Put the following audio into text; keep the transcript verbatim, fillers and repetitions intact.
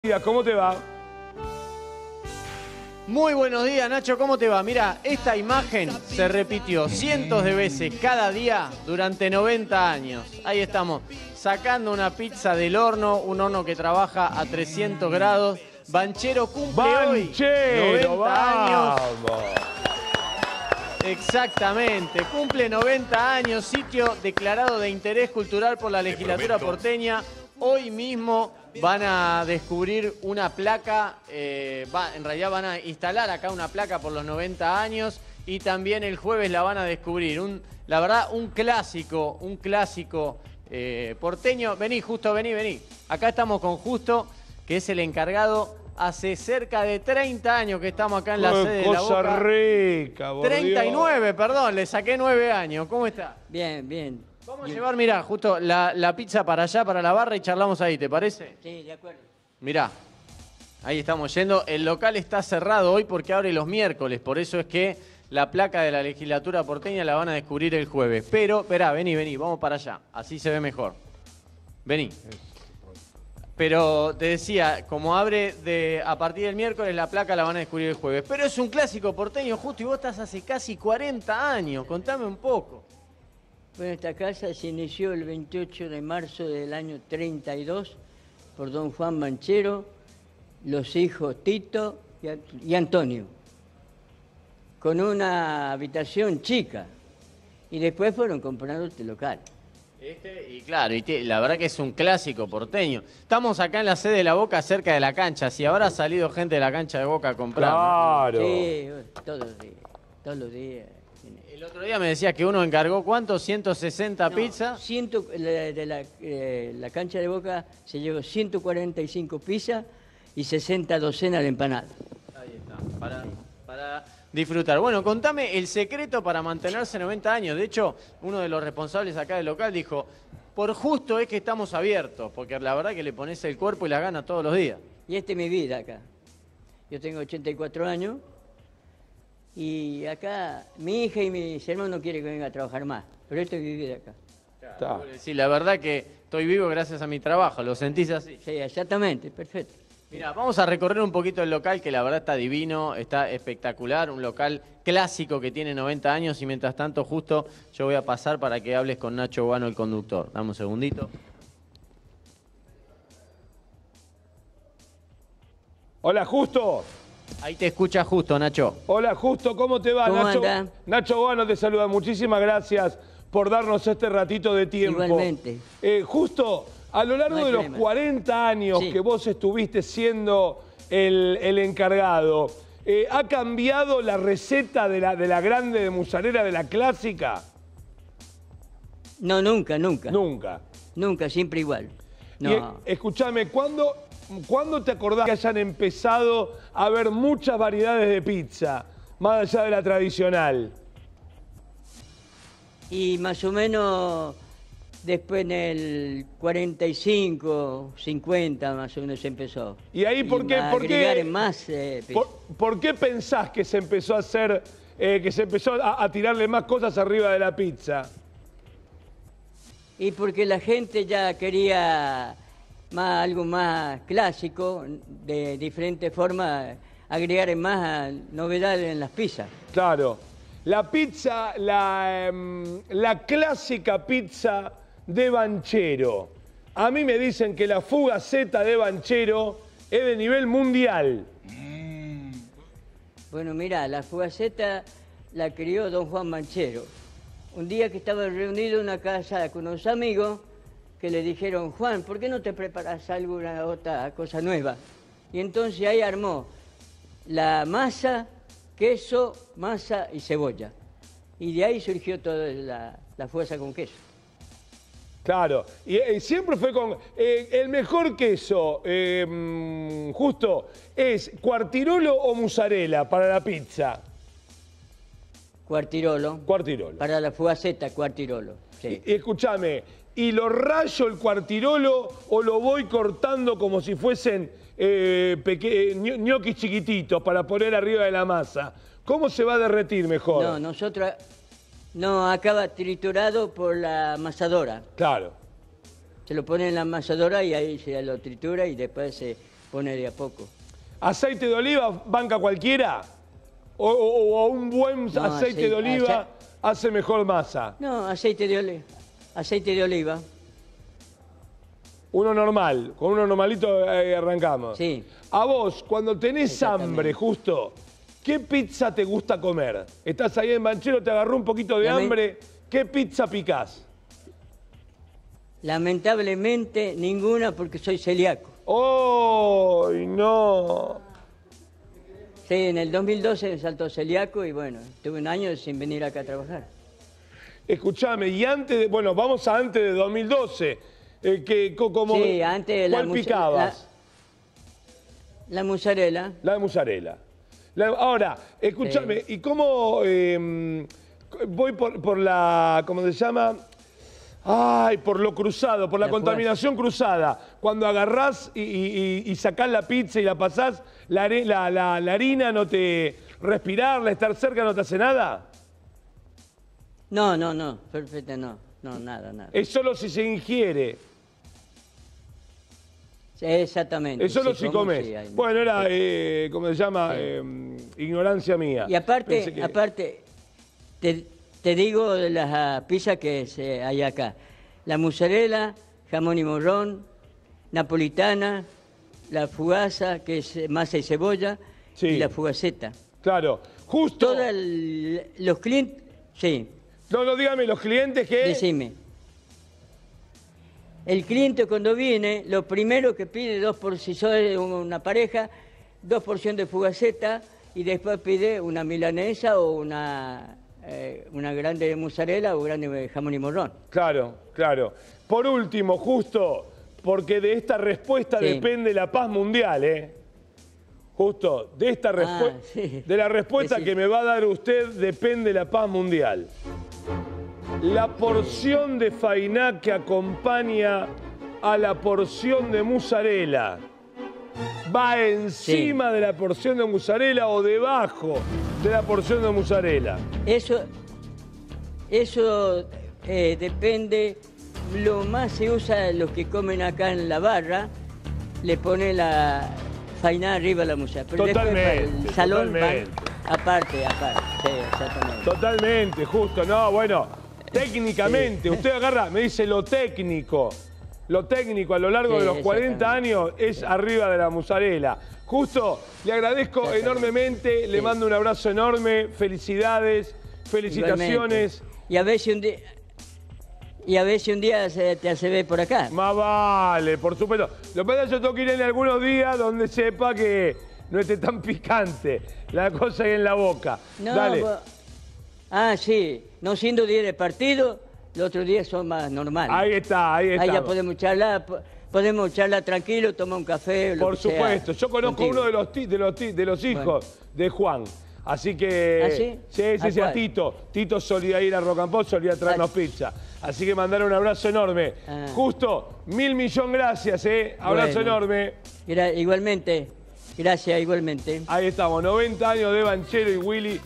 ¿Cómo te va? Muy buenos días, Nacho, ¿cómo te va? Mira, esta imagen se repitió cientos de veces cada día durante noventa años. Ahí estamos, sacando una pizza del horno, un horno que trabaja a trescientos grados. Banchero cumple Banchero, hoy noventa años. Vamos. Exactamente, cumple noventa años, sitio declarado de interés cultural por la legislatura porteña. Hoy mismo van a descubrir una placa, eh, va, en realidad van a instalar acá una placa por los noventa años y también el jueves la van a descubrir. Un, la verdad, un clásico, un clásico eh, porteño. Vení, Justo, vení, vení. Acá estamos con Justo, que es el encargado. Hace cerca de treinta años que estamos acá en la Qué sede de La cosa Boca. rica, por treinta y nueve, Dios. perdón, le saqué nueve años. ¿Cómo está? Bien, bien. Vamos bien. a llevar, mirá, justo la, la pizza para allá, para la barra y charlamos ahí, ¿te parece? Sí, de acuerdo. Mirá, ahí estamos yendo. El local está cerrado hoy porque abre los miércoles, por eso es que la placa de la legislatura porteña la van a descubrir el jueves. Pero, esperá, vení, vení, vamos para allá, así se ve mejor. Vení. Pero te decía, como abre de, a partir del miércoles, la placa la van a descubrir el jueves. Pero es un clásico porteño, Justo, y vos estás hace casi cuarenta años. Contame un poco. Bueno, esta casa se inició el veintiocho de marzo del año treinta y dos por don Juan Banchero, los hijos Tito y, Ant- y Antonio, con una habitación chica. Y después fueron comprando este local. Este, y claro, y te- la verdad que es un clásico porteño. Estamos acá en la sede de La Boca, cerca de la cancha. Si habrá salido gente de la cancha de Boca a comprar. Claro. Sí, todos los días, todos los días. El otro día me decías que uno encargó, ¿cuánto? ciento sesenta No, pizzas. ciento, la- de la, eh, la cancha de Boca se llevó ciento cuarenta y cinco pizzas y sesenta docenas de empanadas. Ahí está, para, para disfrutar. Bueno, contame el secreto para mantenerse noventa años. De hecho, uno de los responsables acá del local dijo, por justo es que estamos abiertos, porque la verdad que le pones el cuerpo y la gana todos los días. Y esta es mi vida acá. Yo tengo ochenta y cuatro años y acá mi hija y mis hermanos no quieren que venga a trabajar más, pero esto es mi vida acá. Está. Sí, la verdad que estoy vivo gracias a mi trabajo, ¿lo sentís así? Sí, exactamente, perfecto. Mira, vamos a recorrer un poquito el local, que la verdad está divino, está espectacular, un local clásico que tiene noventa años y mientras tanto, Justo, yo voy a pasar para que hables con Nacho Guano, el conductor. Dame un segundito. Hola, Justo. Ahí te escucha Justo, Nacho. Hola, Justo, ¿cómo te va? ¿Cómo Nacho, anda? Nacho Guano te saluda. Muchísimas gracias por darnos este ratito de tiempo. Igualmente. Eh, Justo, a lo largo No hay de los problema. cuarenta años Sí. que vos estuviste siendo el, el encargado, eh, ¿ha cambiado la receta de la, de la grande de mozzarella, de la clásica? No, nunca, nunca. Nunca. Nunca, siempre igual. Y, No. eh, escúchame, ¿cuándo, ¿cuándo te acordás que hayan empezado a haber muchas variedades de pizza, más allá de la tradicional? Y más o menos después en el cuarenta y cinco, cincuenta más o menos empezó. ¿Y ahí por qué- a por qué- agregar más eh, ¿Por, por qué pensás que se empezó a hacer, eh, que se empezó a, a tirarle más cosas arriba de la pizza? Y porque la gente ya quería más, algo más clásico, de diferentes formas, agregar más novedades en las pizzas. Claro. La pizza, la, em, la clásica pizza de Banchero. A mí me dicen que la fugaceta de Banchero es de nivel mundial. Bueno, mira, la fugaceta la crió don Juan Banchero. Un día que estaba reunido en una casa con unos amigos que le dijeron, Juan, ¿por qué no te preparas alguna otra cosa nueva? Y entonces ahí armó la masa, queso, masa y cebolla. Y de ahí surgió toda la, la fuerza con queso. Claro, y, y siempre fue con... eh, el mejor queso, eh, mm, Justo, es cuartirolo o mozzarella para la pizza. Cuartirolo. Cuartirolo. Para la fugaceta, cuartirolo. Sí. Y, y escúchame, ¿y lo rayo el cuartirolo o lo voy cortando como si fuesen eh, peque- ño- ñoquis chiquititos para poner arriba de la masa? ¿Cómo se va a derretir mejor? No, nosotros... No, acaba triturado por la amasadora. Claro. Se lo pone en la amasadora y ahí se lo tritura y después se pone de a poco. ¿Aceite de oliva banca cualquiera? ¿O, o- o un buen No, aceite, aceite- de oliva ace- hace mejor masa? No, aceite de oliva. Aceite de oliva, Uno normal, con uno normalito eh, arrancamos. sí. A vos, cuando tenés Exactamente. hambre, justo, ¿qué pizza te gusta comer? Estás ahí en Banchero, te agarró un poquito de Lamen- hambre, ¿qué pizza picás? Lamentablemente ninguna porque soy celíaco. ¡Ay, no! Sí, en el dos mil doce me saltó celíaco y bueno, tuve un año sin venir acá a trabajar. Escuchame, y antes de, bueno, vamos a antes de dos mil doce, eh, que, co- como, Sí, antes la ¿cuál musa- picabas? La, la mozzarella. La de mozzarella. La- ahora, escúchame, Sí. ¿y cómo eh, voy por, por la, ¿cómo se llama? Ay, por lo cruzado, por la, La contaminación cruzada. Cuando agarrás y, y- y- y sacás la pizza y la pasás, la, are- la- la- la harina no te... Respirarla, estar cerca no te hace nada. No, no, no, perfecto, no, no, nada, nada. Es solo si se ingiere. Sí, exactamente. Es solo sí, si como comes. sí, hay- Bueno, era, eh, ¿cómo se llama? Sí. Eh, ignorancia mía. Y aparte, Pensé que- aparte, te, te digo de las ah, pizzas que se, hay acá. La mozzarella, jamón y morrón, napolitana, la fugaza, que es eh, masa y cebolla, Sí. y la fugaceta. Claro, justo... Todos los clientes, sí, No, no, dígame, los clientes que... decime. El cliente cuando viene, lo primero que pide, dos por si soy una pareja, dos porciones de fugaceta y después pide una milanesa o una, eh, una grande mozzarella o grande jamón y morrón. Claro, claro. Por último, justo, porque de esta respuesta Sí. depende la paz mundial, ¿eh? Justo, de esta respuesta, Ah, sí. de la respuesta Sí, sí. que me va a dar usted depende la paz mundial. La porción de fainá que acompaña a la porción de mozzarella, ¿va encima de la porción de mozzarella o debajo de la porción de mozzarella? Eso, eso eh, depende, lo más se usa los que comen acá en la barra, le pone la fainá arriba de la mozzarella. Pero después para Totalmente, el salón totalmente. van aparte, aparte. Sí, exactamente. Totalmente, justo. No, bueno, técnicamente, usted agarra, me dice lo técnico. Lo técnico a lo largo Sí, de los cuarenta exactamente. años es arriba de la mozzarella. Justo, le agradezco Exactamente. enormemente, le Sí. mando un abrazo enorme, felicidades, felicitaciones. Igualmente. Y a ver si un día, y a ver si un día se te hace ver por acá. Más vale, por supuesto. Lo que pasa es que yo tengo que ir en algunos días donde sepa que no esté tan picante la cosa ahí en la boca. No, Dale. vos- ah, sí, no siendo día de partido, los otros días son más normales. Ahí está, ahí está. Ahí ya podemos charlar, po- podemos charlar tranquilo, tomar un café. Lo Por que sea supuesto, yo conozco contigo. uno de los, ti- de los, ti- de los hijos Bueno. de Juan. Así que. ¿Ah, sí? Sí, sí, ¿A sí, a cuál? Tito. Tito solía ir a Rocambole, solía traernos Ah. pizza. Así que mandar un abrazo enorme. Ah. Justo, mil millón gracias, ¿eh? Abrazo Bueno. enorme. Gra- igualmente, gracias, igualmente. Ahí estamos, noventa años de Banchero y Willy.